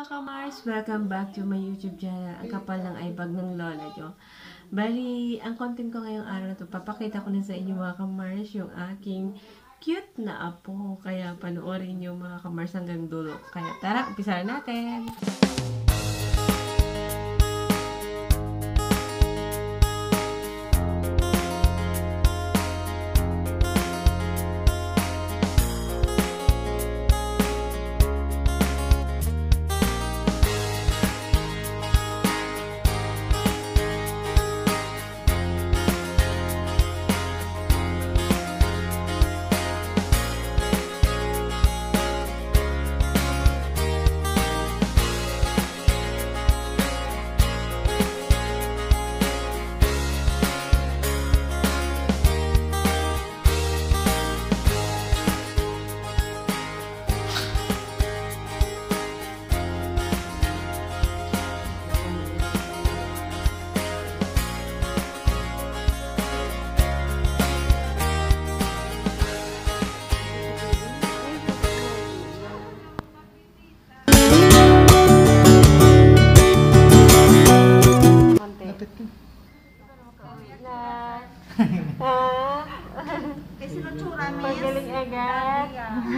mga kamars! Welcome back to my YouTube channel. Ang kapal ng eyebag ng lola nyo. Bali, ang content ko ngayong araw na to, papakita ko na sa inyo mga kamars yung aking cute na apo. Kaya panoorin nyo mga kamars hanggang dulo. Kaya tara, umpisa na natin! Kasi natsura miss. Pagaling agad.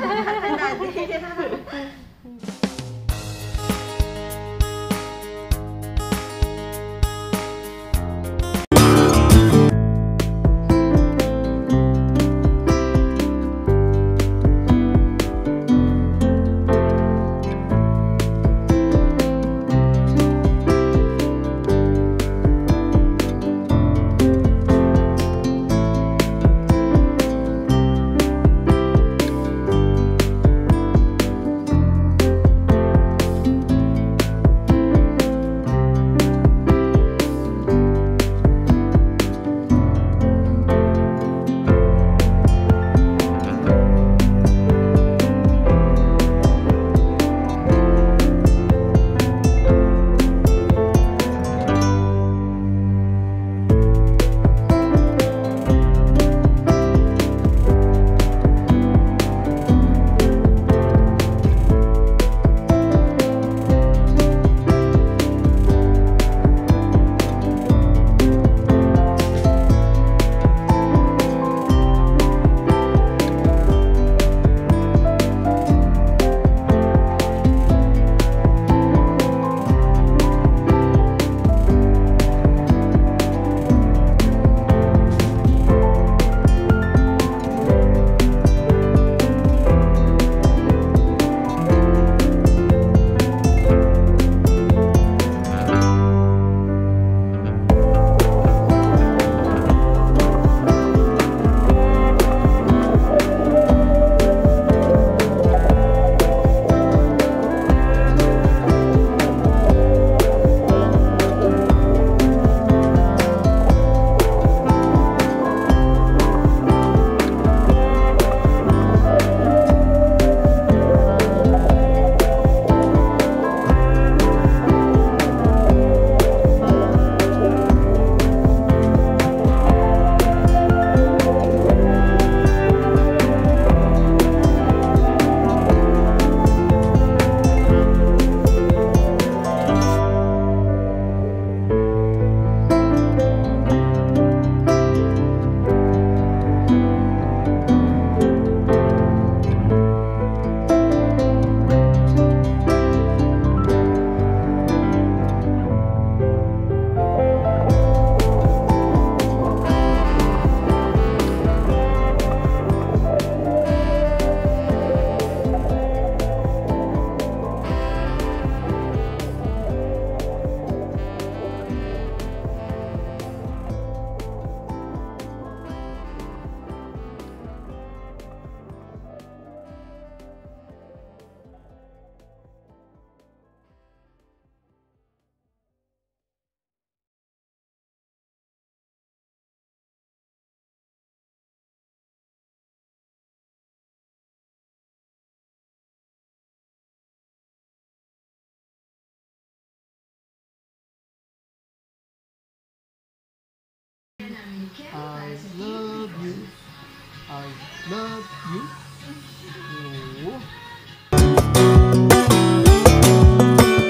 I love you. I love you. Oh.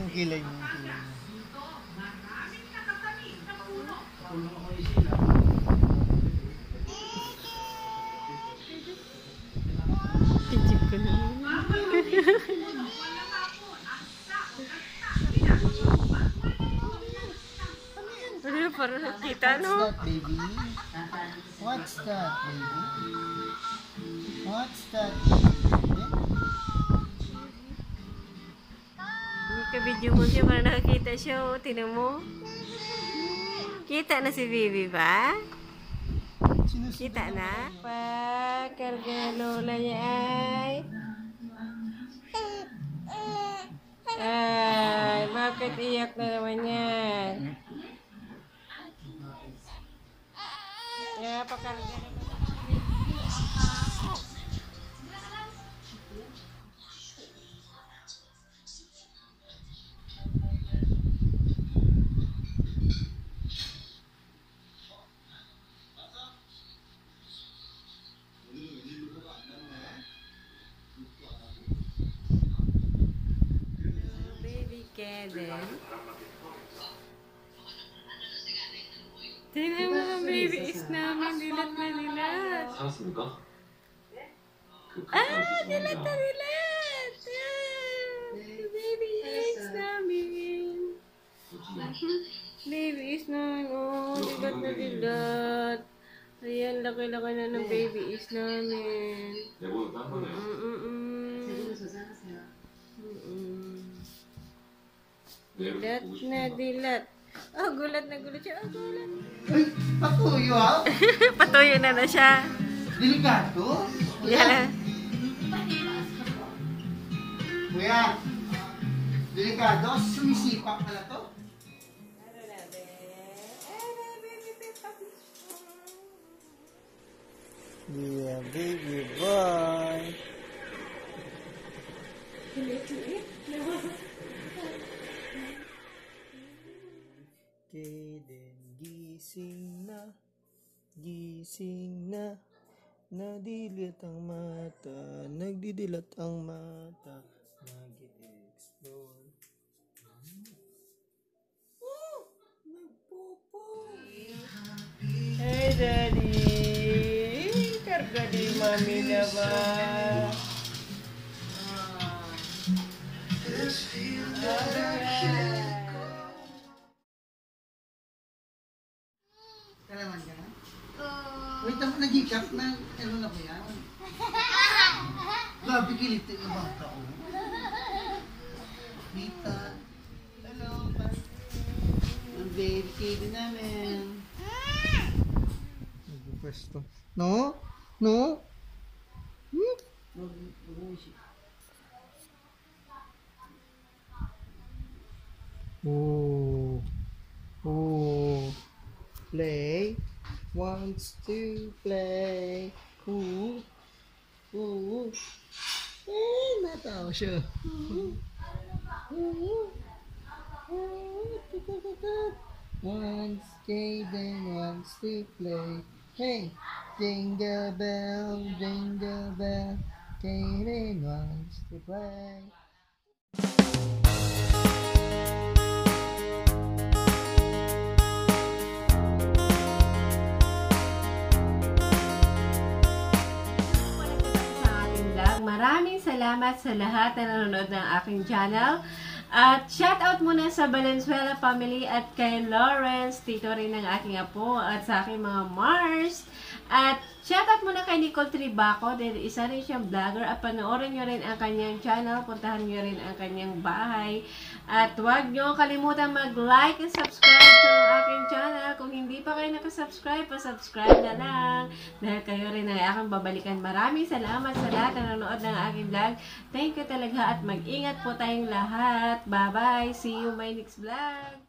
Yung kilay mo, yung kilay mo. Kichip ko na. Ano, parang nakita, no? What's that, baby? What's that, baby? What's that, baby? Ka-video mo siya para nakakita siya. O, tinan mo. Kita na si Bibi ba? Kita na? Karga lola niya ay, bakit iyak na naman yan? Kaya pakarga naman. Kaiden. Tingnan mo ang baby is namin. Dilat na dilat. 살았습니까? Dilat na dilat. Baby is namin. Baby is namin. Oh, dilat na dilat. Ayan, laki-laki na ng baby is namin. 내보는 딴 거네요. Dilat na dilat. Oh, gulat na gulat siya. Oh, gulat. Ay, patuyo ha? Patuyo na siya. Delikado? Yan. Kuya, delikado? Sumisipak pala to? Yeah, baby boy. Kaiden, gising na, nadidilat ang mata, nagdidilat ang mata, nag-i-explore. Nagpupo! Hey, Daddy! Karga di mami na ba? Kailangan ka na? Wait, nag-hiccup na, ano na ba yan? Grabe kiliti na bata ko. Dita. Hello, ang baby Kaiden namin. Nagpwesto. No? No? Oh. Oh. Play. Wants to play. Ooh. Ooh. Eh, natawa siya. Once Kaiden wants to play. Hey, jingle bell, Kaiden wants to play. Maraming salamat sa lahat na nanonood ng aking channel. At shoutout muna sa Valenzuela family at kay Lawrence, tito rin ng aking apo, at sa aking mga Mars. At shoutout muna kay Nicole Tribaco, dahil isa rin siyang vlogger, at panoorin nyo rin ang kanyang channel, puntahan nyo rin ang kanyang bahay. At huwag nyo kalimutan mag-like and subscribe sa aking channel. Kung hindi pa kayo nakasubscribe, pa-subscribe na lang. Dahil kayo rin ay aking babalikan. Maraming salamat sa lahat na nanonood ng aking vlog. Thank you talaga at mag-ingat po tayong lahat. Bye-bye. See you my next vlog.